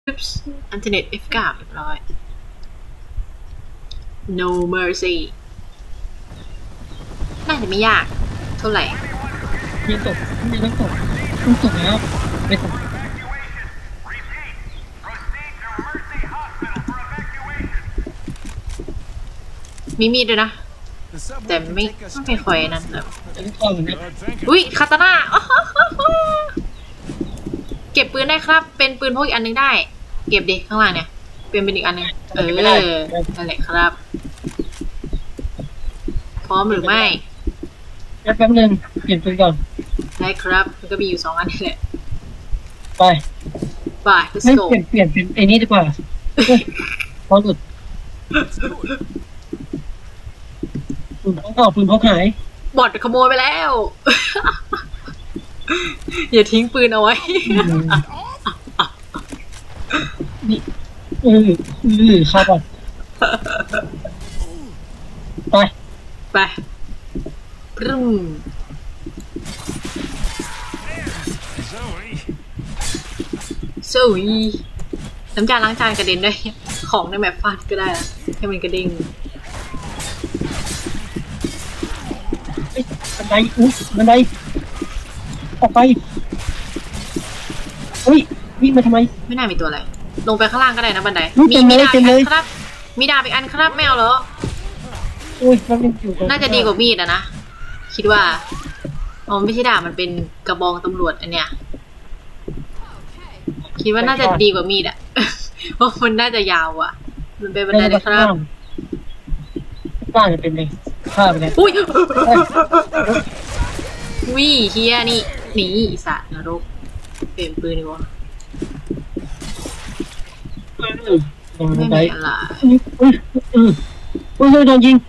อินเทอร์เน็ต F9 เรียบร้อย no mercy น่าจะไม่ยากเท่าไหร่ยังตกยังตกแล้วไม่ตกมีมีดด้วยนะแต่ไม่ค่อยนั่นแบบอุ้ยคาตาน่าเก็บปืนได้ครับเป็นปืนพกอีกอันนึงได้เก็บดิข้างล่างเนี่ยเป็นอีกอันนึงนั่นแหละครับพร้อมหรือไม่แป๊บนึงเปลี่ยนปืนก่อนได้ครับมันก็มีอยู่2 อันนี่แหละไป let's ไม่ go เปลี่ยนเป็นไอ้นี่ดีกว่าพอหลุดปืนพกหายบอดขโมยไปแล้ว อย่าทิ้งปืนเอาไว้นี่เข้าก่อนไปปรึ้มโซ่น้ำยาล้างจานกระเด็นได้ของในแมปฟาดก็ได้นะให้มันกระเด้งบันไดออกไปวิ่งมาทำไมไม่น่ามีตัวอะไรลงไปข้างล่างก็ได้นะบันไดมีดาบครับมีดาบอีกอันครับไม่เอาเหรอน่าจะดีกว่ามีดนะคิดว่าไม่ใช่ดาบมันเป็นกระบองตำรวจอันเนี้ยคิดว่าน่าจะดีกว่ามีดเพราะมันน่าจะยาวมันเป็นบันไดเลยครับบ้านจะเป็นเลยข้าไปเลยอุ้ยเฮียนี่หนีสัตว์นรกเป็นปืนดีวะไม่มีอะไรโดนยิง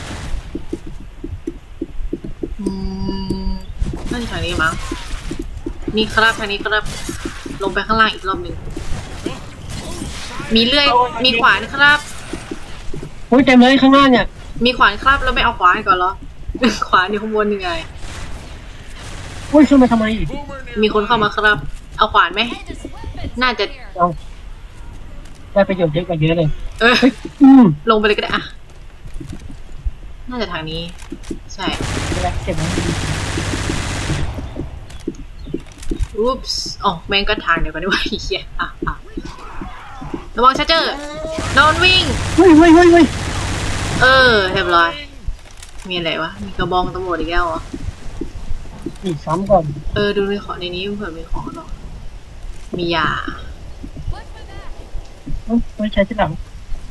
น่าจะทางนี้มั้งนี่ครับทางนี้ครับลงไปข้างล่างอีกรอบหนึ่งมีเลื่อยมีขวานครับเต็มเลยข้างล่างเนี่ยมีขวานครับแล้วไม่เอาขวานก่อนเหรอขวานอยู่ข้างบนยังไงขึ้นมาทำไมมีคนเข้ามาครับเอาขวานไหมน่าจะได้ประโยชน์เยอะกว่าเยอะเลยลงไปเลยก็ได้น่าจะทางนี้ใช่เก็บไว้อุ๊ปส์แม่งก็ทางเดียวกันด้วยเฮียระวังชาร์เจอร์โดนวิ่งเฮ้ยเรียบร้อยมีอะไรวะมีกระบองตำรวจอีกแล้วอีกซ้ำก่อนดูในของในนี้เผื่อมีของหรอมียาไม่ใช้ที่หลัง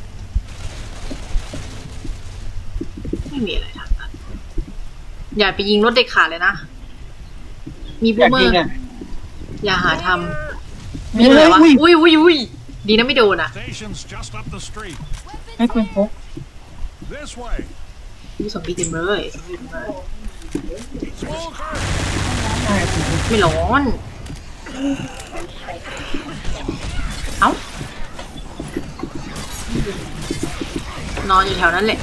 ไม่มีอะไรทางนั้นอย่าไปยิงรถเด็กขาดเลยนะมีบูมเมอร์อย่าหาทำมีอะไรวะอุ้ยดีนะไม่โดนให้ปืนพกมีสองปีเต็มเลยไม่ร้อนนอนอยู่แถวนั้นแหละ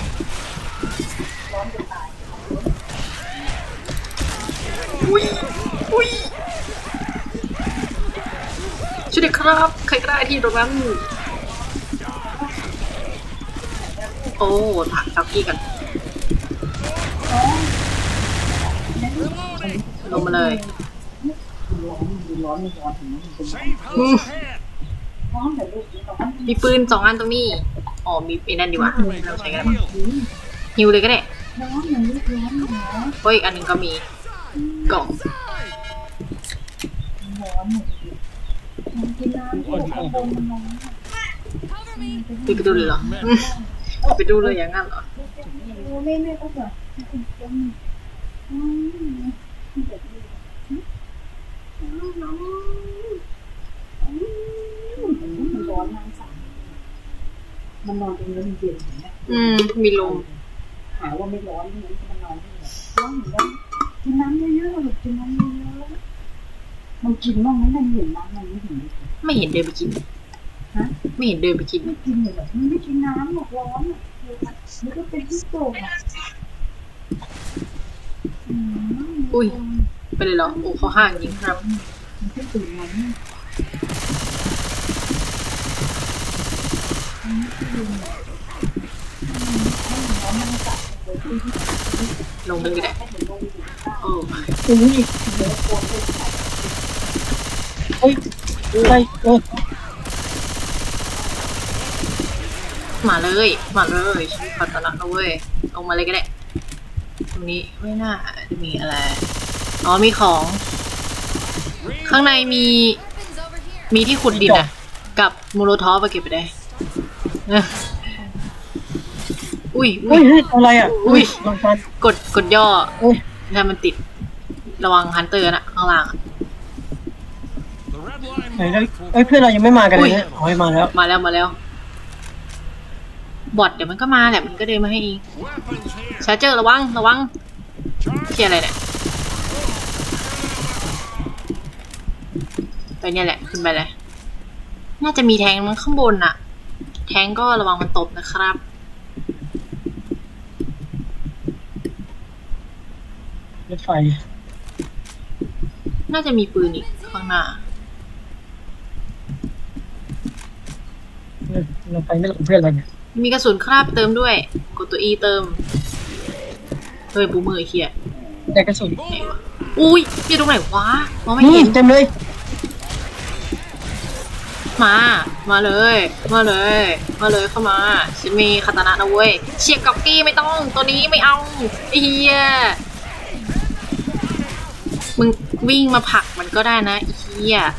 อุ้ยช่วยด้วยครับใครก็ได้ที่ตรงนั้นถังเจ้ากี้กันลงมาเลยมีปืน2 อันตรงนี้มีไอ้นั่นดีกว่าเราใช้กันฮิวเลยก็ได้เพราะอีกอันหนึ่งก็มีกล่องไปดูเลยเหรอไปดูเลยอย่างนั้นเหรอมันนอนตรงนี้มันเย็นอย่างเงี้ยมีลมหาว่าไม่ร้อนมันนอนที่ไหนร้อนเหมือนกันกินน้ำเยอะๆหรือกินน้ำเยอะๆมันกินบ้างไหมมันเห็นน้ำมันไม่เห็นเดินไปกินไม่เห็นเดินไปกินไม่กินเลยแบบมันไม่กินน้ำหรอกร้อนมันก็เป็นที่โตอุ้ยไปเลยเหรอเขาห่างจริงครับลงไปก็ได้โอ้อุ้ยเฮ้ยอะไรมาเลยมาเลยฉันขอตระนะเว้ยลงมาเลยก็ได้ตรงนี้ไม่น่าจะมีอะไรอ๋อมีของข้างในมีที่ขุดดินอะกับโมโลทอฟไปเก็บไปได้อุ้ยเฮ้ยอะไรอ่ะอุ้ยลองฟันกดย่อถ้ามันติดระวังฮันเตอร์นะข้างล่างไหนแล้วเพื่อนเรายังไม่มากันเลยเนี่ยอ๋อมาแล้วบอทเดี๋ยวมันก็มาแหละมันก็เดินมาให้เองชาร์เจอร์ระวังเชี่ยอะไรเนี่ยไปเนี่ยแหละขึ้นไปเลยน่าจะมีแทงมันข้างบนน่ะแทงก็ระวังมันตบนะครับรถไฟน่าจะมีปืนอีกข้างหน้าเราไปไม่หลงเพื่อนอะไรเนี่ยมีกระสุนคราบเติมด้วยกดตัว E เติมเฮ้ยปูมือไอ้เหี้ยแต่กระสุนไหนวะอุ้ยอยู่ตรงไหนวะมองไม่เห็นเต็มเลยมาเลยเข้ามาฉันมีคาตานะนะเว้ยเชียร์กับกี้ไม่ต้องตัวนี้ไม่เอาไอ้เหี้ยมึงวิ่งมาผลักมันก็ได้นะไอ้เหี้ย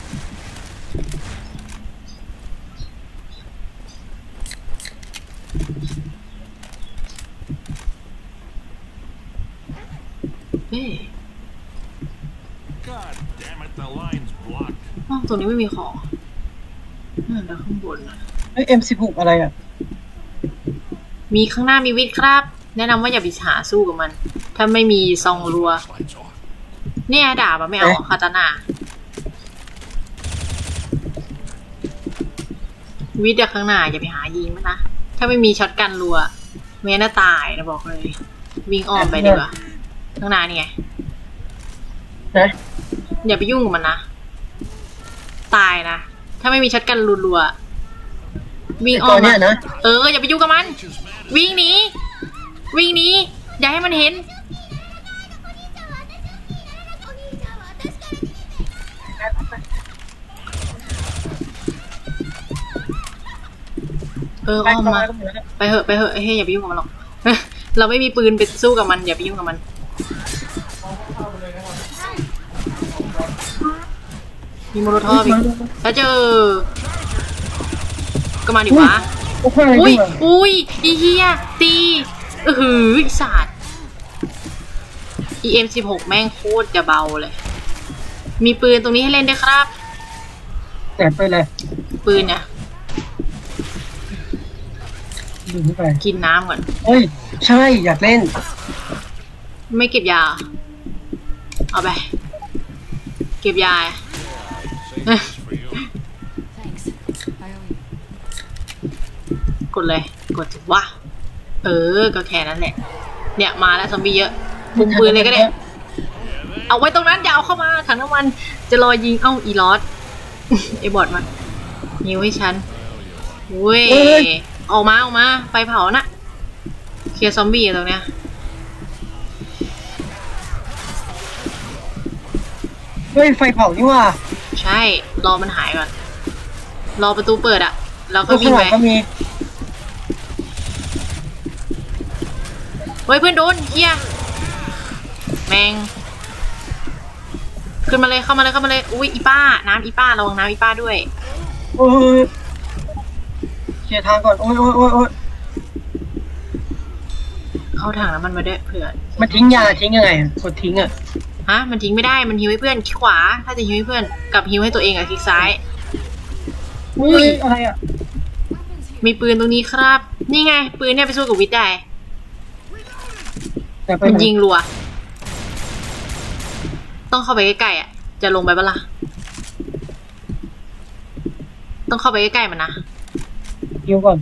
ตรงนี้ไม่มีของแล้วข้างบน M16 อะไรอ่ะมีข้างหน้ามีวิทย์ครับแนะนำว่าอย่าไปหาสู้กับมันถ้าไม่มีซองรัวเนี่ยด่าปะไม่เอาคาตานาวิทย์ข้างหน้าอย่าไปหายิงมันนะถ้าไม่มีช็อตกันรัวแม่น่าตายนะบอกเลยวิ่งอ้อมไปดีกว่าข้างหน้านี่ไงอย่าไปยุ่งกับมันนะตายนะถ้าไม่มีช็อตกันรัวๆวิ่งอ้อมนะอย่าไปยุ่งกับมันวิ่งหนีอย่าให้มันเห็นอ้อมมาไปเหอะเฮ้ยอย่าไปยุ่งกับมันหรอกเราไม่มีปืนไปสู้กับมันอย่าไปยุ่งกับมันมีโมโลทอฟอีกแล้วเจอก็มาดิวะอุ้ยอีเหี้ยตีศาสตร์ EM16 แม่งโคตรจะเบาเลยมีปืนตรงนี้ให้เล่นด้วยครับแต่ไปเลยปืนเนี่ยกินน้ำก่อนเฮ้ยใช่อยากเล่นไม่เก็บยาเอาไปเก็บยา กดเลยกดวะก็แค่นั้นแหละเนี่ยมาแล้วซอมบี้เยอะมุมปืนเลยก็ได้เอาไว้ตรงนั้นอย่าเอาเข้ามาถังน้ำมันจะรอยิงอีลอสไอบอดมายิงให้ฉันเว้ยออกมาไฟเผานะเคลียร์ซอมบี้ตรงเนี้ยเฮ้ยไฟเผานี่ว่าใช่รอมันหายก่อนรอประตูเปิดอะเราก็วิ่งไปเฮ้ยเพื่อนโดนเฮียแมงขึ้นมาเลยเข้ามาเลยอุ้ยอีป้าน้ำอีป้าระวังน้ำอีป้าด้วยโอ้ยเคลียร์ทางก่อนโอ้ยเอาถังน้ำมันมาด้วยเผื่อมันทิ้งยาทิ้งยังไงกดทิ้งอะมันทิ้งไม่ได้มันฮิวให้เพื่อนคลิกขวาถ้าจะฮิวให้เพื่อนกับฮิวให้ตัวเองอะคลิกซ้ายอุ้ยอะไรอะมีปืนตรงนี้ครับนี่ไงปืนเนี่ยไปสู้กับวิทย์ได้มันยิงรัวต้องเข้าไปใกล้ๆอ่ะจะลงไปปะล่ะต้องเข้าไปใกล้ๆมันนะยิงก่อน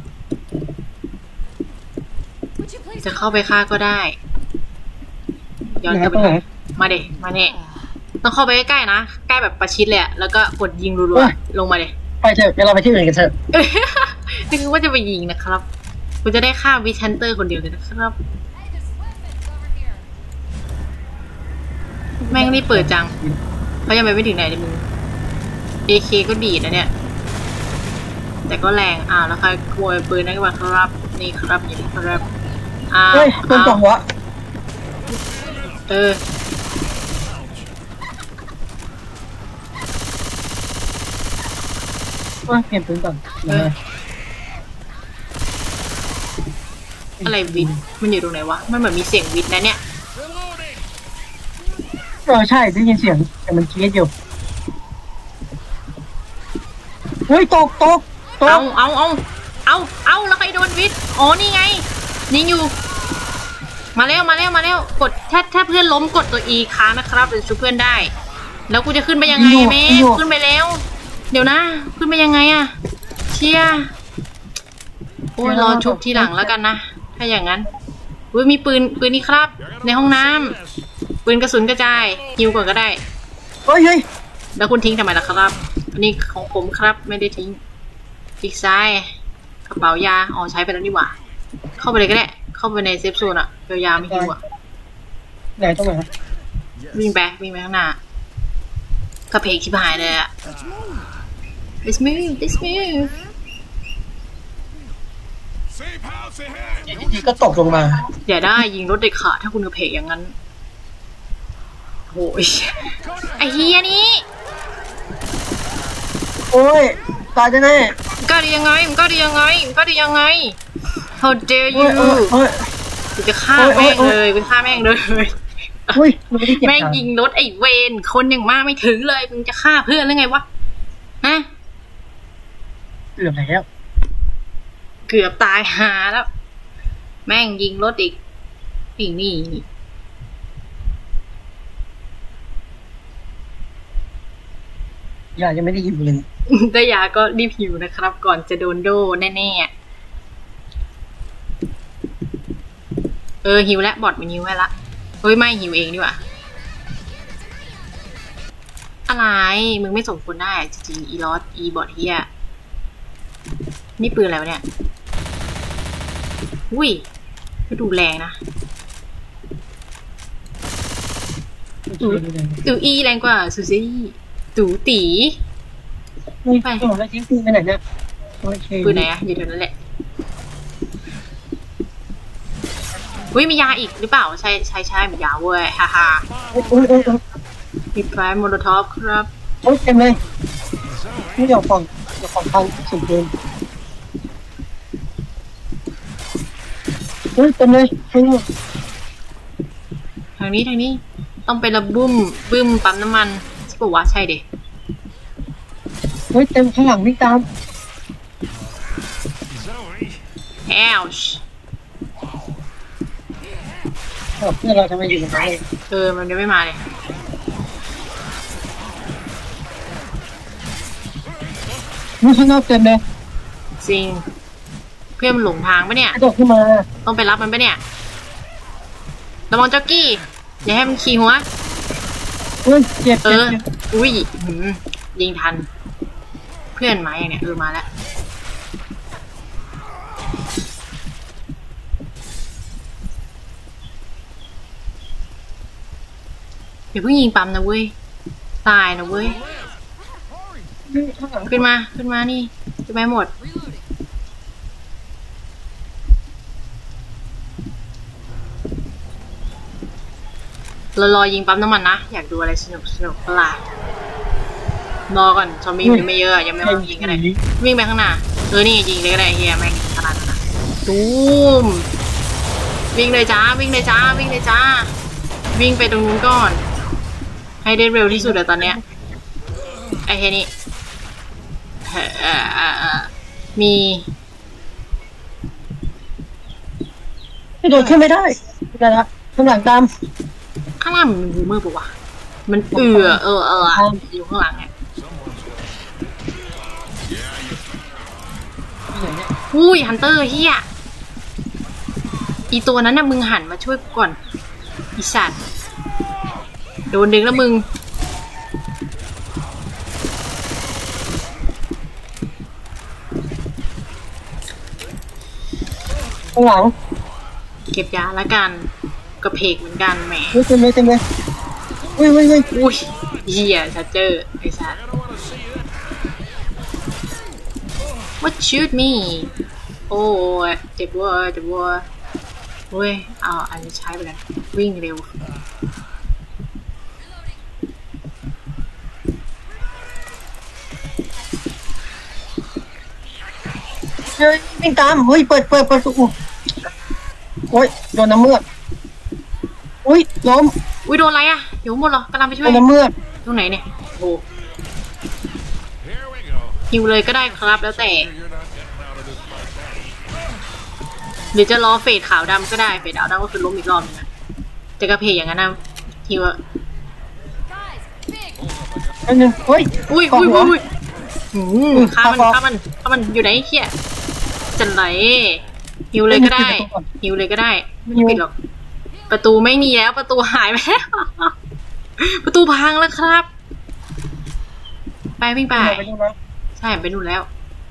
จะเข้าไปฆ่าก็ได้ย้อนกลับไปมาเดมาเนี่ยต้องเข้าไปใกล้ๆนะใกล้แบบประชิดเลยแล้วก็กดยิงรัวๆลงมาเดไปเถอะเดี๋ยวเราไปที่อื่นกันเถอะไม่คือว่าจะไปยิงนะครับกูจะได้ฆ่าวิชันเตอร์คนเดียวเลยนะครับแม่งนี่เปิดจังเขายังไปถึงไหนเลยมึง AK ก็ดีนะเนี่ยแต่ก็แรงแล้วใครขโมยปืนนั่นก็มาครับนี่ครับอย่างนี้ครับเฮ้ยปืนสองหัวว่าเปลี่ยนปืนก่อนอะไรวินมันอยู่ตรงไหนวะมันเหมือนมีเสียงวินนะเนี่ยใช่ได้ยินเสียงแต่มันเคี้ยอยู่เฮ้ยตกเอาแล้วใครโดนวินอ๋อนี่ไงยิงอยู่มาแล้วกดถ้าเพื่อนล้มกดตัว E ค้างนะครับจะช่วยเพื่อนได้แล้วกูจะขึ้นไปยังไงแม่ขึ้นไปแล้วเดี๋ยวนะขึ้นไปยังไงอะเชียโอ้ยรอชุบทีหลังแล้วกันนะถ้าอย่างนั้นมีปืนนี่ครับในห้องน้ำปืนกระสุนกระจายฮิวก่อนก็ได้เฮ้ยแล้วคุณทิ้งทำไมล่ะครับอันนี้ของผมครับไม่ได้ทิ้งอีกซ้ายกระเป๋ายาใช้ไปแล้วนี่หว่าเข้าไปเลยก็ได้เข้าไปในเซฟโซนอะยาวๆไม่ฮิวอะไหนตรงไหนวิ่งไปข้างหน้ากระเพกชิบหายเลยอะ This move ทีก็ตกลงมาอย่าได้ยิงรถเด็กขาถ้าคุณกระเพกอย่างนั้นโอ้ยไอเฮียนี่โอ้ยตายแน่ก็ดียังไงHow dare you กูจะฆ่าแม่งเลยแม่งยิงรถไอเวนคนอย่างมากไม่ถึงเลยมึงจะฆ่าเพื่อนหรือไงวะฮะเกือบตายหาแล้วแม่งยิงรถอีกนี่ยายังไม่ได้หิวเลยแต่ยาก็รีบหิวนะครับก่อนจะโดนโดแน่หิวแล้วบอทมันหิวให้ละไม่หิวเองดีกว่าอะไรมึงไม่สมควรได้จริงๆอีลอสอีบอทเฮียนี่ปืนอะไรวะเนี่ยอุ้ยก็ดูแรงนะตูอีแรงกว่าซูซี่ตูตีไปแล้วทิ้งปืนไปไหนเนี่ยปืนไหนอะอยู่แถวนั้นแหละมียาอีกหรือเปล่าใช่มียาเว้ยฮ่ามีไฟโมโลท็อปครับเต็มเลยไม่เดี๋ยวของทางสุดเกินเต็มเลยทางนี้ต้องไประบึ้มปั๊มน้ำมันใช่ป่าววะใช่เด็เต็มข้างหลังวิ่งตามเพื่อนเราทำไมอยู่ตรงนั้นมันยังไม่มาเลยข้างนอกเต็มเลยจริงเพื่อนมันหลงทางปะเนี่ยตกขึ้นมาต้องไปรับมันปะเนี่ยระวังจ็อกกี้อย่าให้มันขี่หัวเจ็บยิงทันเพื่อนมาอย่างเนี้ยมาแล้วเดี๋ยวเพิ่งยิงปั๊มนะเว้ยตายนะเว้ยขึ้นมานี่ขึ้นมาหมดเรารอยิงปั๊มน้ำมันนะอยากดูอะไรสนุกเปล่ารอก่อนซอมบี้มันไม่เยอะยังไม่ต้องยิงกันเลยวิ่งไปข้างหน้านี่ยิงเลยก็ได้เฮียแม่งขนาดนั้นตูมวิ่งเลยจ้าวิ่งไปตรงนู้นก่อนให้ได้เร็วที่สุดเลยตอนเนี้ยไอ้แค่นี้มีโดดขึ้นไม่ได้ละข้างหลังตามข้างล่างมันบูมเมอร์ปะวะมันอยู่ข้างหลังเนี่ยฮันเตอร์เฮียอีตัวนั้นน่ะมึงหันมาช่วยกูก่อนอีสัตว์โดนดึงแล้วมึงข้างหลังเก็บยาละกันกระเพกเหมือนกันแหมเต็มเลยอุ้ยเหี้ยชัดเจอไอ้สัส What shoot me โอ้ยเจ็บวัวเว้ยเอาอันนี้ใช้ไปกันวิ่งเร็วเฮ้ยวิ่งตามเฮ้ยเปิดประตูโอ้ยโดนน้ำเมือกอุ้ยล้มโดนอะไรอ่ะอยู่หมดเหรอกำลังไปช่วยโดนน้ำเมือกตรงไหนเนี่ยโอ้ฮิวเลยก็ได้ครับแล้วแต่หรือจะรอเฟดขาวดำก็ได้เฟดขาวดำก็คือล้มอีกรอบนึงนะจะกระเพยอย่างนั้นนะฮิวอันนึงเฮ้ยอุ้ยฆ่ามันอยู่ไหนเขี้ยจันไหนฮิวเลยก็ได้ไม่ปิดหรอกประตูไม่มีแล้วประตูหายไปแล้วประตูพังแล้วครับไปวิ่งไปใช่ไปนู่นแล้ว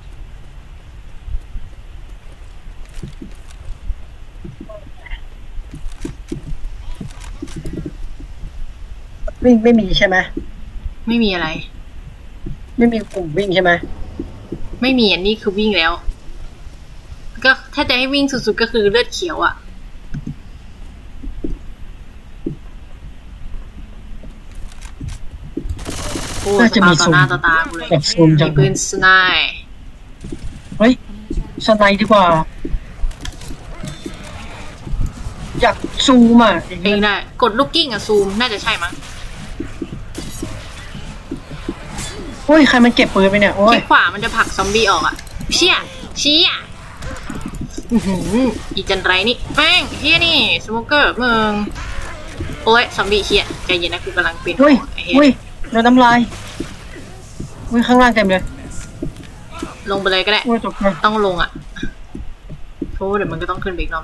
วิ่งไม่มีใช่ไหมไม่มีอะไรไม่มีปุ่มวิ่งใช่ไหมไม่มีอันนี้คือวิ่งแล้วก็ถ้าจะให้วิ่งสุดๆก็คือเลือดเขียวอ่ะน่าจะมีต่อหน้าต่อตากูเลยมีปืนสไนป์เฮ้ยสไนป์ดีกว่าอยากซูมอ่ะเองได้กดลูกกิ้งอ่ะซูมน่าจะใช่มั้งโอ้ยใครมันเก็บปืนไปเนี่ยโอ้ยขวามันจะผลักซอมบี้ออกอ่ะเชี่ยอีจันไรนี่แม่งเฮียนี่สโมเกอร์มึงโอ้ยซอมบี้เฮียใจเย็นนะกูกำลังเป็นอุ้ยโดนน้ำลายอุ้ยข้างล่างเต็มเลยลงไปเลยก็ได้ต้องลงอ่ะโธ่เดี๋ยวมันก็ต้องขึ้นไปอีกรอบ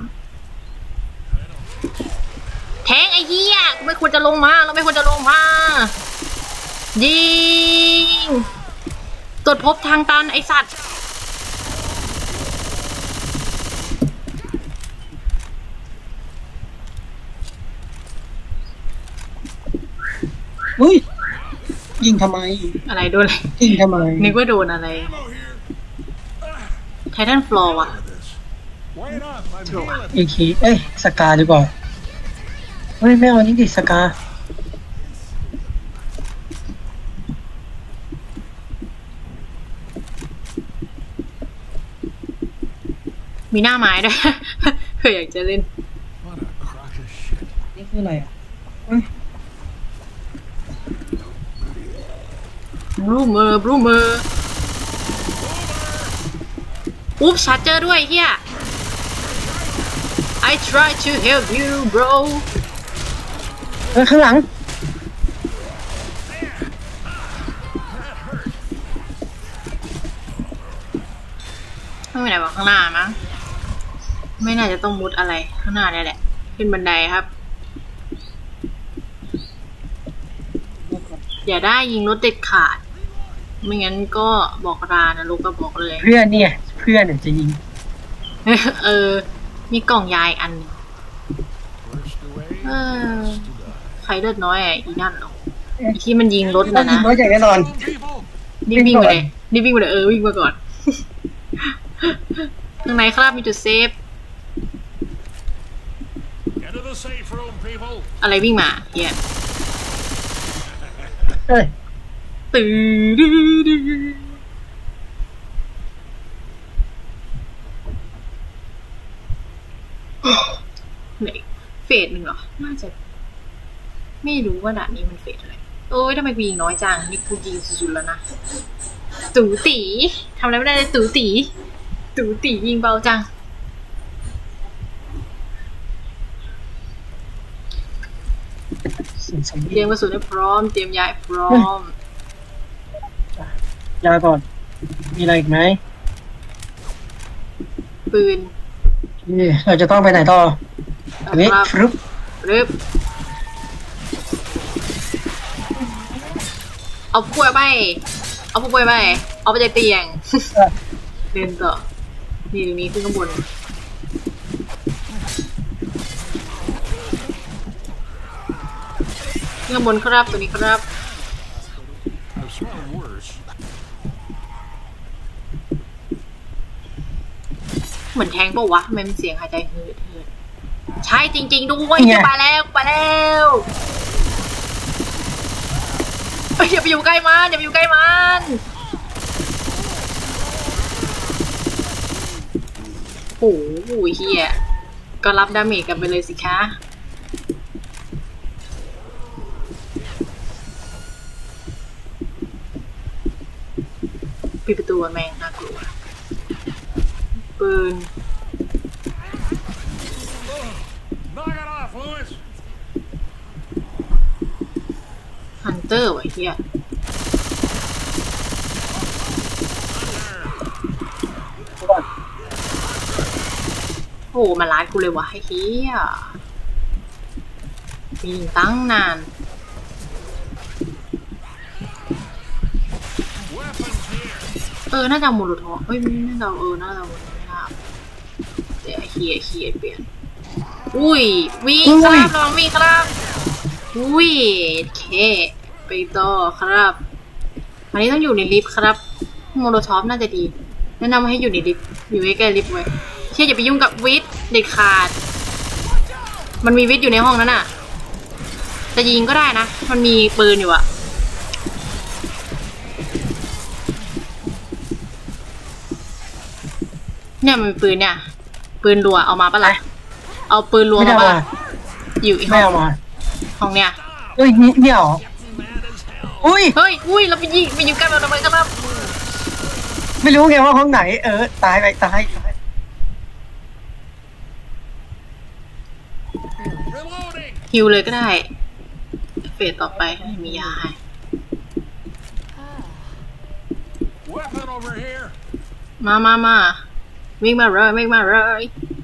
แทงไอ้เหี้ยกูไม่ควรจะลงมาเราไม่ควรจะลงมายิงตรวจพบทางตันไอสัตว์อุ้ยยิงทำไมอะไรโดนอะไรยิงทำไมนึกว่าโดนอะไรไททันฟลอร์ว่ะอีกทีเอ้ยสกาดีกว่าเฮ้ยไม่เอานี้ดิสกามีหน้าไม้ด้วยเผื่ออยากจะเล่นนี่คืออะไรอ่ะบลูเมอร์อุ๊บชาร์เจอร์ด้วยเฮีย I try to help you bro ข้างหลังไม่มีไหนบอกข้างหน้ามั้งไม่น่าจะต้องมุดอะไรข้างหน้าเนี่ยแหละขึ้นบันไดครับอย่าได้ยิงรถเด็ดขาดไม่งั้นก็บอกรานะลูกก็บอกเลยเพื่อนเนี่ยจะยิงมีกล่องยายอันนึงใครเลือดน้อยอีนั่นหรอที่มันยิงรถนะน้อยใจแน่นอนนี่วิ่งไปเลยวิ่งมาก่อนข้างในครับมีจุดเซฟอะไรวิ่งมาเฮียตื่นไหนเฟสหนึ่งเหรอน่าจะไม่รู้ว่าด่านนี้มันเฟสอะไรโอ้ยทำไมกูยิงน้อยจังนี่กูยิงสุดๆแล้วนะตู่ตีทำอะไรไม่ได้เลยตู่ตียิงเบาจังเตรียมกระสุนให้พร้อมเตรียมยาพร้อมยาก่อนมีอะไรอีกไหมปืนนี่เราจะต้องไปไหนต่ออันนี้ฟรึบเอาผู้ป่วยไปเอาไปจากเตียงเดินต่อนี่ตรงนี้ขึ้นข้างบนข้างบนครับตัวนี้ครับเหมือนแทงปะวะทำไมมันเสียงหายใจเฮืดใช่จริงๆด้วยไปแล้วอย่าไปอยู่ใกล้มันโอ้โหเฮียก็รับดาเมจกันไปเลยสิคะปิดประตูแม่งน่ากลัวปืนฮันเตอร์วะเฮียโอ้มาล้านกูเลยวะเฮียปีนตั้งนานน่าจะมูลทอเฮ้ยน่าจะน่าจะมูลไม่น่าเดี๋ยวเฮียเปลี่ยนอุ้ยวิ่งครับลองวิ่งครับอุ้ยเคไปต่อครับอันนี้ต้องอยู่ในลิฟต์ครับโมโลท็อปน่าจะดีแนะนำให้อยู่ในลิฟต์อยู่ใกล้ๆลิฟต์ไว้เชี่ยอย่าไปยุ่งกับวิทย์เด็ดขาดมันมีวิทย์อยู่ในห้องนั้นอ่ะจะยิงก็ได้นะมันมีปืนอยู่อะเนี่ยมันมีปืนเนี่ยปืนรัวเอามาปะล่ะเอาปืนรัวมาปะอยู่อีกห้องเนี่ยเฮ้ยเนี่ยหรออุ้ยเราไปยิงกันเราทำไมครับไม่รู้ไงว่าห้องไหนตายฮิวเลยก็ได้เฟสต่อไปให้มียาให้มาวิ่งมาเลย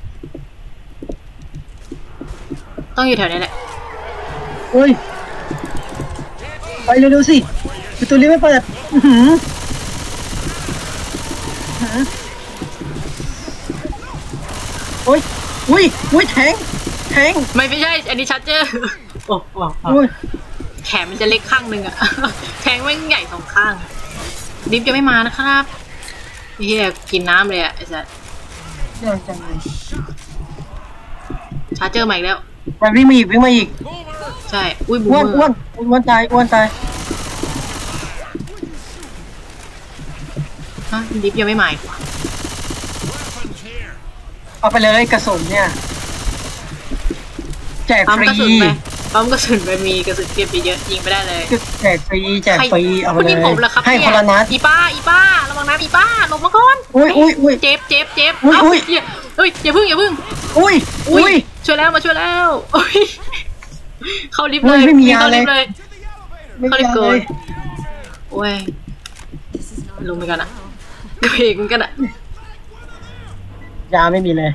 ต้องอยู่แถวนี้แหละเฮ้ยไปเร็วๆสิประตูลิฟต์ไม่เปิดโอ้ยแทงไม่ใช่อันนี้ชัดเจอโอ้แขนมันจะเล็กข้างหนึ่งอะแทงแม่งใหญ่สองข้างลิฟต์จะไม่มานะครับเฮียกินน้ำเลยอะไอ้สัสชาร์เจอร์ใหม่แล้วมันวิ่งมาอีกใช่อุ้ยบูมอ้วนตายฮะลิฟต์ยังไม่ใหม่เอาไปเลยกระสุนเนี่ยแจกฟรีปั๊มกระสุนไปมีกระสุนเก็บไปเยอะยิงไปได้เลยแจกฟรีเอาไปเลยให้คนละนัดอีป้าระวังนะอีป้าลงมาก่อนอุ้ยเจ็บเฮ้ยอย่าพึ่งอุ้ยช่วยแล้วมาช่วยแล้วเข้าลิฟต์เลยเข้าลิฟต์เลยโอ้ยลงไปกันนะตัวเองกันอะยาไม่มีเลย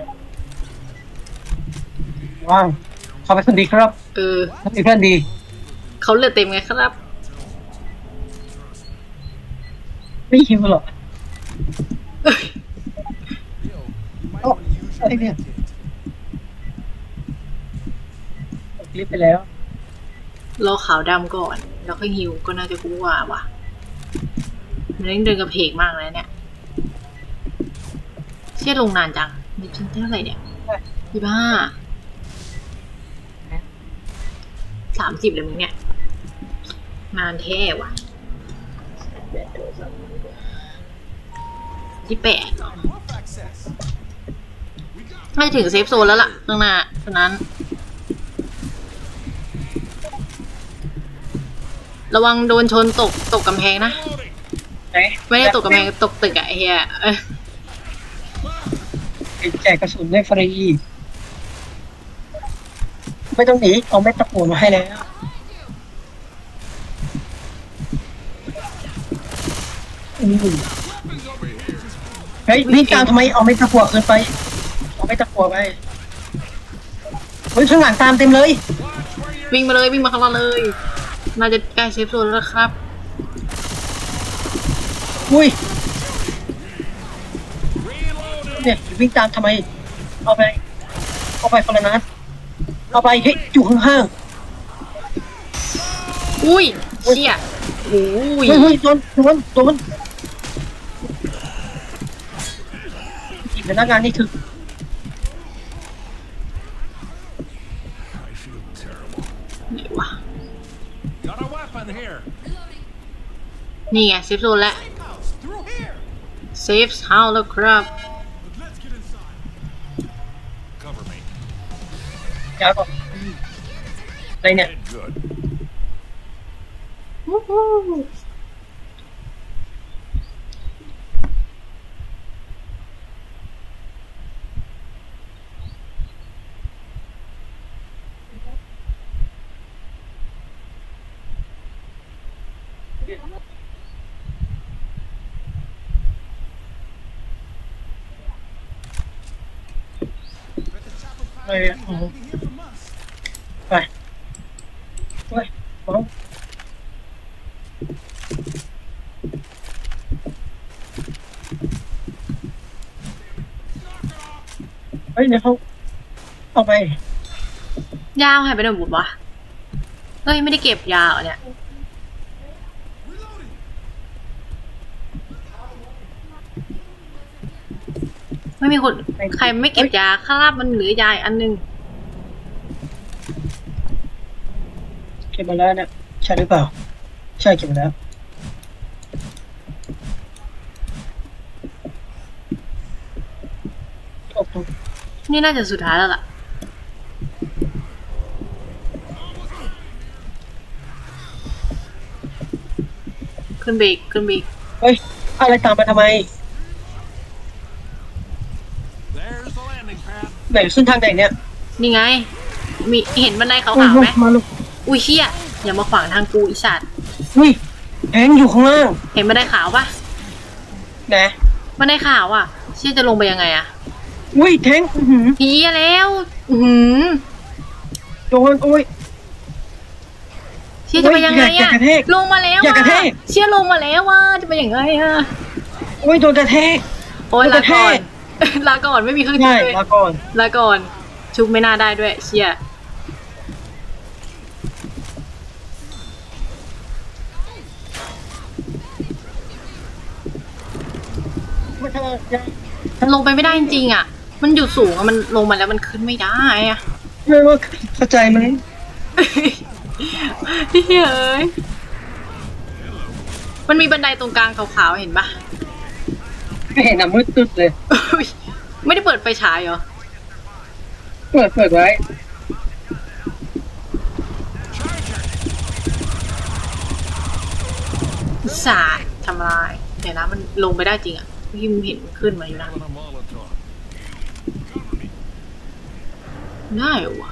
ว่างเขาเป็นคนดีครับเขาเป็นเพื่อนดีเขาเลือดเต็มไงครับไม่หิวหรอกอะไรเนี่ยคลิปไปแล้วรอขาวดำก่อนแล้วค่อยหิวก็น่าจะกู้ว่าว่ะมันเดินกระเพกมากเลยเนี่ยเชี่ยลงนานจังนี่ชั้นเท่าไหร่เนี่ย30เลยมึงเนี่ยนานแท้ว่ะ28น่าจะถึงเซฟโซนแล้วล่ะข้างหน้าฉะนั้นระวังโดนชนตกกำแพงนะไม่ได้ตกกำแพงตกตึกอะเฮียแจกกระสุนได้ฟรีไม่ต้องหนีเอาเม็ดตะปูมาให้แล้วเฮ้ยวิ่งตามทำไมเอาเม็ดตะปูขึ้นไปเอาเม็ดตะปูไปเฮ้ยข้างหลังตามเต็มเลยวิ่งมาข้างล่างเลยน่าจะใกล้เซฟโซนแล้วครับอุ้ยเนี่ยวิ่งตามทำไมเอาไปคนละนัดเอาไปเฮ้ยอยู่ข้างอุ้ยเชี่ยโอ้ยเฮ้ยโดนอีกพนักงานนี่คือไหนวะนี่ไงเซฟโซนแล้วเซฟเฮาส์แล้วครับยาก่อนอะไรเนี่ยไปมองเฮ้ยเนี่ยเขาเอาไปยาวหายไปไหนหมดวะเฮ้ยไม่ได้เก็บยาเหรอเนี่ยไม่มีคนใครไม่เก็บยาข้างล่างมันเหลือยาอันนึงเก็บมาแล้วเนี่ยใช่หรือเปล่าใช่เก็บมาแล้วนี่น่าจะสุดท้ายแล้วล่ะขึ้นเบรกเฮ้ยอะไรตามมาทำไมไหนขึ้นทางไหนเนี่ยนี่ไงมีเห็นบันไดขาวๆไหมอุ้ยเชี่ยอย่ามาขวางทางกูอีสัตว์อุ้ยแทงอยู่ข้างล่างเห็นบันไดขาวปะไหนบันไดขาวอ่ะเชี่ยจะลงไปยังไงอะอุ้ยแทงเฮียแล้วโดนโอ้ยเชี่ยจะไปยังไงอะลงมาแล้วอะเชี่ยลงมาแล้วว่าจะไปยังไงอะโอ้ยโดนกระแทกโอ้ยลาก่อนไม่มีเครื่องชุบเลยลาก่อนชุบไม่น่าได้ด้วยเชี่ยมันลงไปไม่ได้จริงๆอ่ะมันอยู่สูงอะมันลงมาแล้วมันขึ้นไม่ได้อ่ะไม่ว่าเข้าใจไหมเฮ้ยมันมีบันไดตรงกลางขาวๆเห็นปะไม่เห็นอ่ะมืดตึ๊ดเลยไม่ได้เปิดไฟฉายเหรอเปิดไว้สาดทำลายเดี๋ยวนะมันลงไปได้จริงอ่ะพี่มึงเห็นขึ้นมาอยู่นะได้เหรอวะ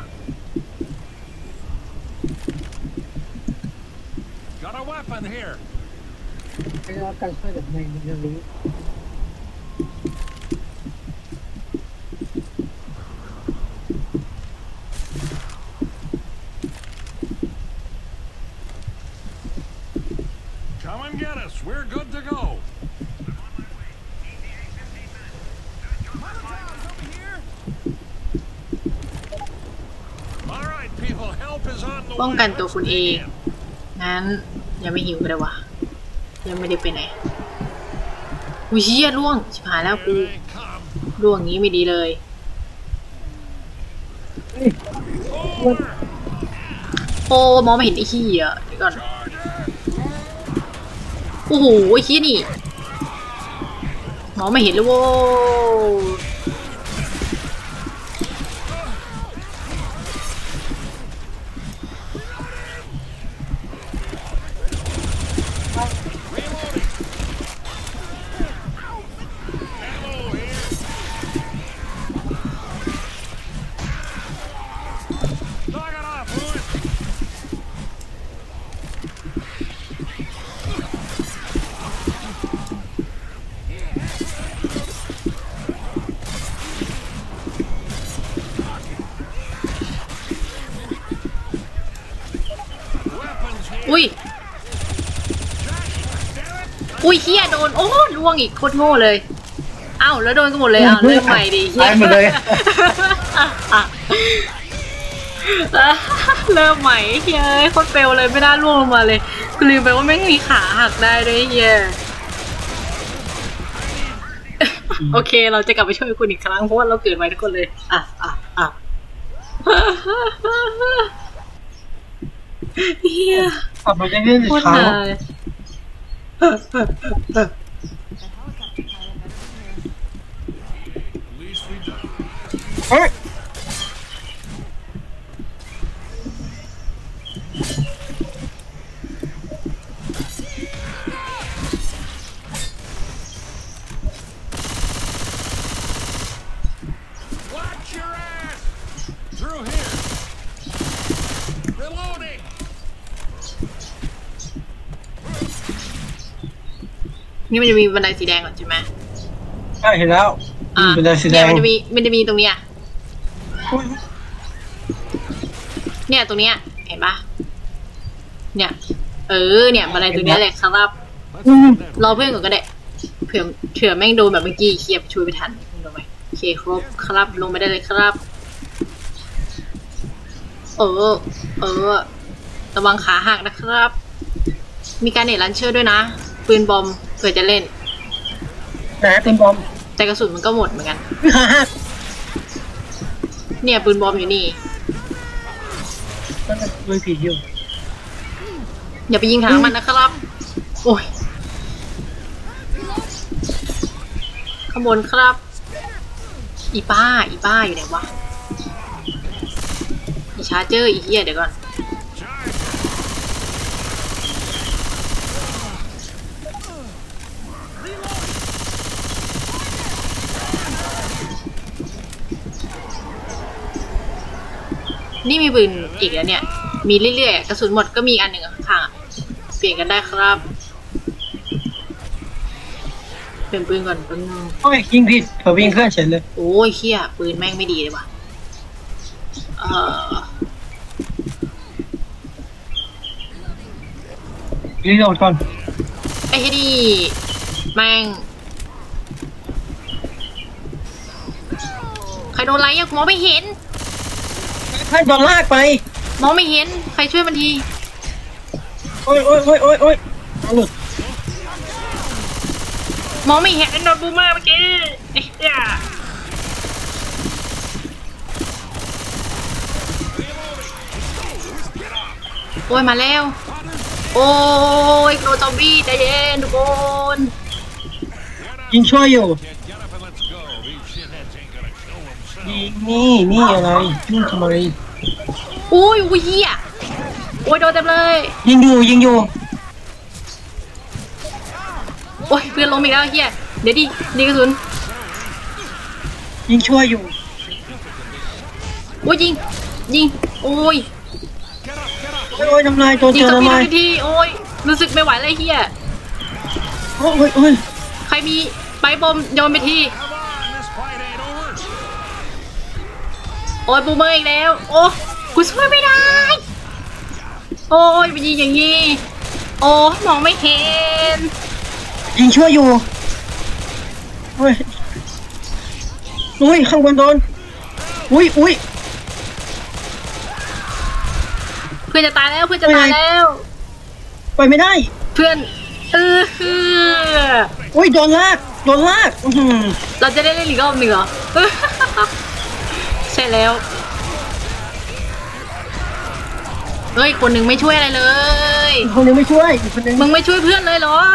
ไปรอการช่วยแบบไหนเรื่องนี้ We're good to go. All right, people, help is on the way. ป้องกันตัวคุณเองงั้นยังไม่หิวไปเลยวะยังไม่ได้ไปไหนอุ้ยเชี่ยล่วงชิบหายแล้วกูล่วงงี้ไม่ดีเลยโอ้มองไม่เห็นไอ้ขี้อ่ะเดี๋ยวก่อนโอ้โหไอ้ขี้นี่มองไม่เห็นเลยโว้อุ้ยเฮียโดนโอ้ล่วงอีกโคตรโง่เลยอ้าวแล้วโดนกันหมดเลยอ้าวเริ่มใหม่ดิเฮียหมดเลยเริ่มใหม่เฮียโคตรเฟลเลยไม่น่าล่วงลงมาเลยกูลืมไปว่าไม่มีขาหักได้ด้วยเฮียโอเคเราจะกลับไปช่วยคุณอีกครั้งเพราะว่าเราเกิดไว้ทุกคนเลยเฮียขับรถได้เรื่อยโคตรๆนานเฮ้ย Watch your ass! Through here! Reloading! นี่มันจะมีบันไดสีแดงก่อนใช่ไหมใช่เห็นแล้วเป็นสีแดเนี่ยงมันจะมีตรงเนี้ยเนี่ยตรงเนี้ยเห็นปะเนี่ยเนี่ยบันไดตรงเนี้ยเลยครับรอเพื่อนก่อนก็ได้เผื่อแม่งโดนแบบเมื่อกี้เคลียร์ช่วยไปทันลงไปโอเคครบครับลงไปได้เลยครับระวังขาหักนะครับมีการเน็ตลันเชอร์ด้วยนะปืนบอมเผื่อจะเล่นแต่ปืนบอมแต่กระสุนมันก็หมดเหมือนกันหักเนี่ยปืนบอมอยู่นี่ก็จะด้วยผีอยู่อย่าไปยิงทางมันนะครับโอ้ยขบวนครับอีป้าอยู่ไหนวะอีชาร์เจอร์อีเหี้ยเดี๋ยวก่อนนี่มีปืนอีกแล้วเนี่ยมีเรื่อยๆกระสุนหมดก็มีอันหนึ่งข้างๆเปลี่ยนกันได้ครับเปลี่ยนปืนก่อนปืนโอ้ยยิงผิดเผื่อวิ่งเคลื่อนเฉยเลยโอ้ยเขี้ยปืนแม่งไม่ดีเลยว่ะรีโหลดก่อนไอ้เฮดีแม่งใครโดนไล่ยังมองไม่เห็นเพื่อนโดนลากไปมองไม่เห็นใครช่วยมันทีโอ้ยหลุดมองไม่เห็นโดนบูมมาเมื่อกี้ไอ้เหี้ยโอ้ยมาแล้วโอ้ยโดนซอมบี้ใจเย็นทุกคนยิงช่วยอยู่ Get up and let's go. These shitheads ain't gonna kill themselves. ยิงนี่อะไรยุ่งทำไมโอ้ยเหี้ยโอ้ยโดนเต็มเลยยิงอยู่โอ้ยเพื่อนล้มอีกแล้วเฮียเดี๋ยวดิกระสุนยิงช่วยอยู่โอ้ยยิงโอ้ยโอ้ยทำลายตัวยิเจงอสปีทำดลายทีโอ้ยรู้สึกไม่ไหวเลยเฮียโอ้ยใครมีไปบอมโยนไปที Come on, this fight ain't over. โอ้ยบูมเมอร์อีกแล้วโอ้กูช่วยไม่ได้โอ้ยไปยิงอย่างนี้โอ้มองไม่เห็นยิงช่วยอยู่โอ้ยข้างบนโดนอุ้ยเพื่อนจะตายแล้วไปไม่ได้เพื่อนอุ้ยโดนลากเราจะได้เล่นอีกรอบหนึ่งเหรอ ใช่แล้วเฮ้ยคนหนึ่งไม่ช่วยอะไรเลยคนนึงไม่ช่วยอีกคนนึงมึงไม่ช่วยเพื่อนเลยเหรอ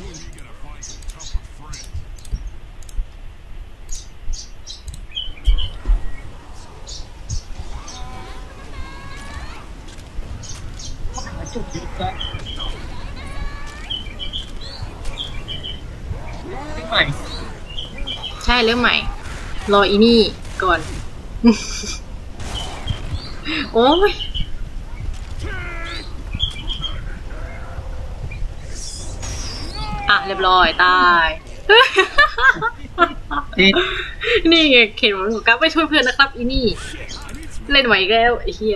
ใหม่ใช่เริ่มใหม่รออีนี่ก่อน โอ้ยเรียบร้อยตาย นี่ไงเข็นหมอนกับไปช่วยเพื่อนนะครับอีนี่เล่นไหวอีกแล้วไอ้เหี้ย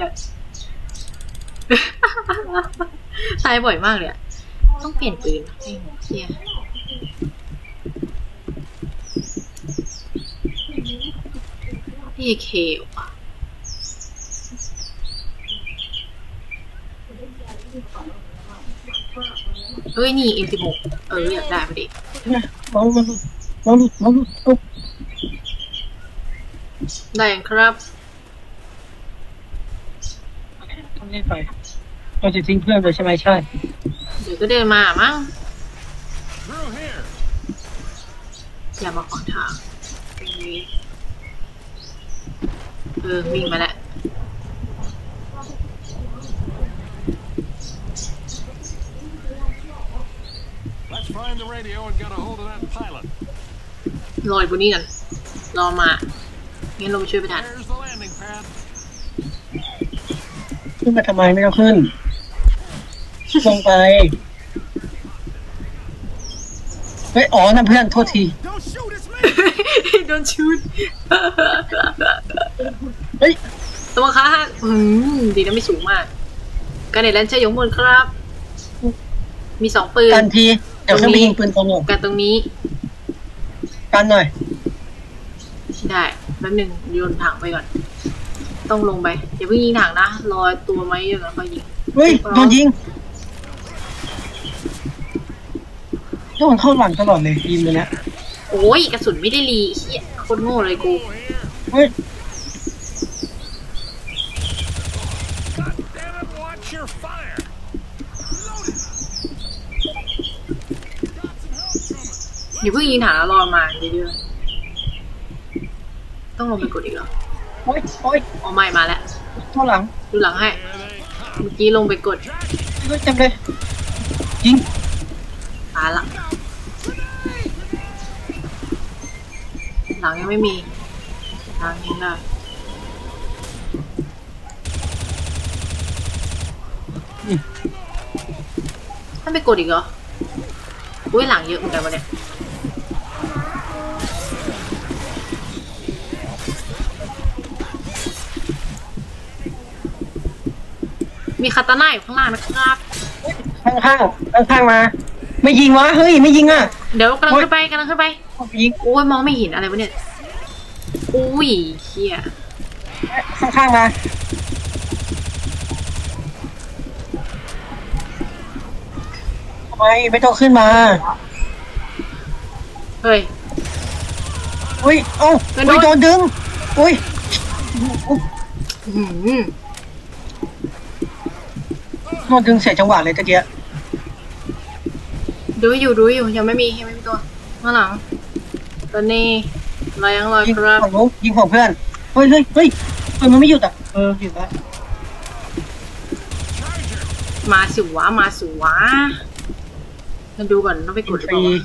ตายบ่อยมากเลยอะต้องเปลี่ยนปืนไอ้เหี้ยพี่เคว่ะเฮ้ยนี่ M16 อยากได้พอดีมองตุ๊บได้ยังครับทำเล่นไปเราจะทิ้งเพื่อนเลยใช่ไหมใช่เดี๋ยวก็เดินมามั้ง Through here. อย่ามาขวางทางตรงนี้วิ่งมาแล้ว Let's find the radio and get a hold of that pilot. รอยบนนี้กันรอมางั้นเราไปช่วยไปทัน There's the landing pad. ขึ้นมาทำไมไม่ต้องขึ้นลงไปเฮ้ยอ๋อนั่นเพื่อนโทษที Don't shoot, it's me. โดนชูดเฮ้ยตัวค้าดีนะไม่สูงมากการเน็ตแลนเชอร์ยงบนครับ มี2 ปืนกันทีเดี๋ยวเครื่องบินยิงปืนตรงหน่อยกันตรงนี้กันหน่อยได้แป๊บหนึ่งโยนถังไปก่อน ต้องลงไปอย่าเพิ่งยิงถังนะรอตัวไม้เยอะแล้วค่อยยิงเฮ้ยโดนยิงโดนเข้าหลังตลอดเลยยิงเลยนะโอ้ยกระสุนไม่ได้รีเฮียโคตรโง่เลยกูเฮ้ย God damn it, watch your fire. อย่าเพิ่งยิงถังแล้วรอมาเยอะๆต้องลงไปกดอีกเหรอโอ้ยโอ้ยอ๋อไม่มาแล้วเข้าหลังดูหลังให้ Here they come. เมื่อกี้ลงไปกดเฮ้ยจำเลยยิงตายละหลังยังไม่มีหลังยิงได้ต้องไปกดอีกเหรออุ้ยหลังเยอะเหมือนกันวะเนี่ยมีคาตาน่าอยู่ข้างล่างนะครับข้างมาไม่ยิงวะเฮ้ยไม่ยิงอ่ะเดี๋ยวกำลังขึ้นไปยิงโอ้ยมองไม่เห็นอะไรวะเนี่ยอุ้ยเฮียข้างมาทำไมไม่ต้องขึ้นมาเฮ้ยอุ้ยเอ้าอุ้ยโดนดึงอุ้ยอื้อหือโดนดึงเสียจังหวะเลยตะเกียดูอยู่ยังไม่มีตัวข้างหลังตอนนี้รอยังรอยิงครับของลูกยิงของเพื่อนเฮ้ยมันไม่หยุดอ่ะหยุดแล้วมาสิวะมาดูก่อนต้องไปกดหรือเปล่าวะ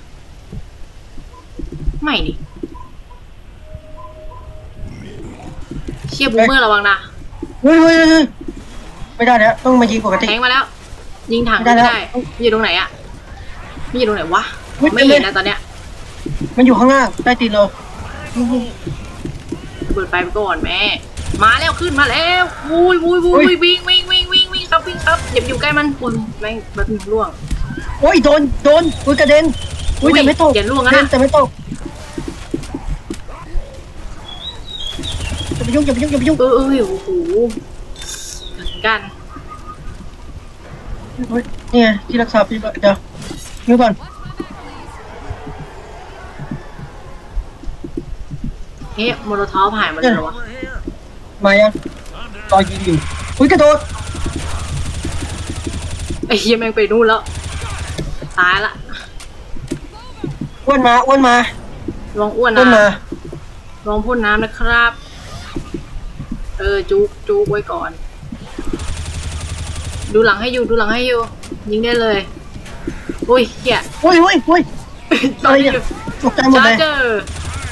ไม่นี่เชียร์บูมเมอร์ระวังนะเฮ้ยไม่ได้แล้วต้องมายิงปกติแทงมาแล้ว ยิงถังไม่ได้อยู่ตรงไหนอะไม่อยู่ตรงไหนวะไม่เห็นนะตอนเนี้ยมันอยู่ข้างล่างใต้ตีนเราเปิดไฟไปก่อนแม่มาแล้วขึ้นมาแล้ววุ้ยวิ่งครับอย่าอยู่ใกล้มันคนแม่งแบบหนึ่งล่วงโอ้ยโดนอุ้ยกระเด็นอุ้ยแต่ไม่ตกอย่าล่วงนะแต่ไม่ตกอย่าไปยุ่งโอ้โหเหมือนกันนี่ไงที่รักษาพี่เดี๋ยวนิ้วก่อนเฮ้ยโมโลทอฟหายมาเลยเหรอวะ Over here. มายังรอยิงอยู่อุ้ยกระโดดไอ้เหี้ยแม่งไปนู่นแล้วตายละอ้วนมาลองอ้วนอ้วนนะมาลองพ่นน้ำนะครับ จุกไว้ก่อน ดูหลังให้อยู่ยิงได้เลยอุ้ยเหี้ยอุ้ยตอนนี้อยู่ตกใจหมดชาเลยร์เจอร์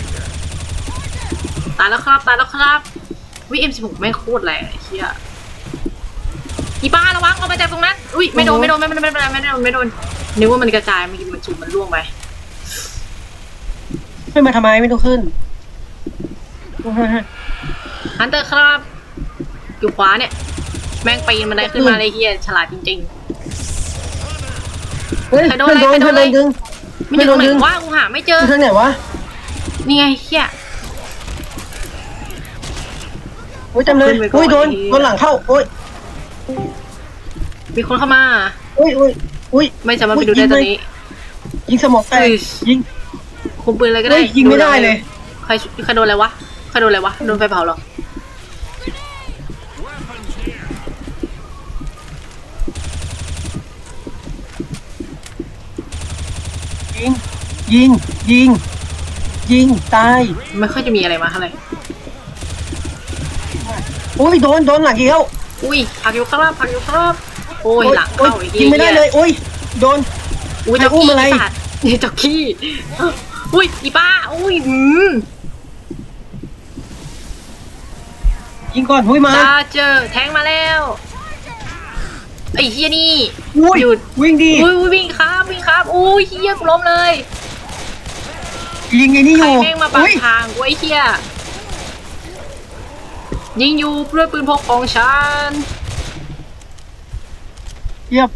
ตายแล้วครับวิ M16 แม่งโคตรแรงไอ้เหี้ยอีป้าระวังเอามาจากตรงนั้นอุ้ยไม่โดนนึกว่ามันกระจายมันสูบมันล่วงไปขึ้นมาทำไมไม่ต้องขึ้นฮันเตอร์ครับอยู่ขวาเนี่ยแม่งปีนมันได้ขึ้นมาเลยเฮียฉลาดจริงเฮ้ยโดนดึงๆไม่อยู่ตรงไหนวะกูหาไม่เจอทางไหนวะนี่ไงเฮียโอ้ยจำเลยโดนหลังเข้าโอ้ยมีคนเข้ามาโอ้ยอุ้ยไม่สามารถไปดูได้ตอนนี้ยิงสมองแตกยิงคุมปืนอะไรก็ได้ยิงไม่ได้เลยใครโดนอะไรวะใครโดนอะไรวะโดนไฟเผาเหรอยิงตายไม่ค่อยจะมีอะไรมาเท่าไหร่โอ้ยโดนหลังอีกแล้วอุ้ยผักอยู่ครับโอ้ยหลังเข้าอีกยิงไม่ได้เลยโอ้ยโดนอุ้ยจ็อกกี้สัตว์จ็อกกี้อุ้ยอีป้าอุ้ยยิงก่อนหุ้ยมาเจอแทงมาแล้วไอ้เฮียนี่หยุดวิ่งดีอุ้ยวิ่งครับอุ้ยเฮียกูล้มเลยยิงไอ้นี่อยู่ใครแม่งมาบังทางกูไอ้เฮียยิงอยู่ด้วยปืนพกของฉันเยียบ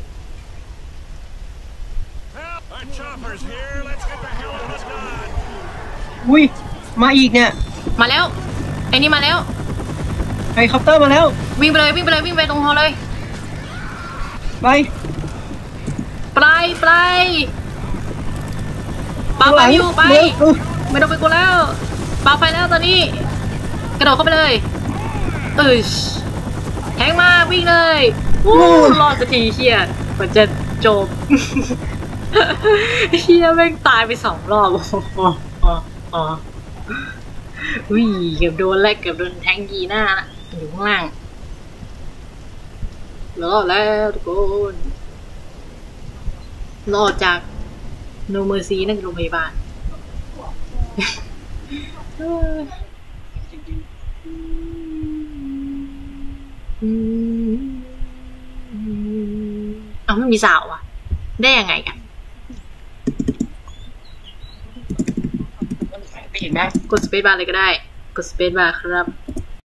อุ้ยมาอีกเนี่ยมาแล้วไอ้นี่มาแล้วเฮลิคอปเตอร์มาแล้ววิ่งไปตรงฮอเลยไปปลาไฟอยู่ไปไม่ต้องไปกูแล้วปลาไฟแล้วตอนนี้กระโดดเข้าไปเลยแทงมาวิ่งเลยวู้รอดสักทีเฮียกว่าจะจบเฮียแม่งตายไป2 รอบวิ่งเกือบโดนแลกเกือบโดนแทงยีหน้าอยู่ข้างล่างรอดแล้วทุกคนรอดจากโนเมอร์ซีนั่นโรงพยาบาลเอาไม่มีสาวอ่ะได้ยังไงกันเห็นไหมกดสเปซบาร์เลยก็ได้กดสเปซบาร์ครับ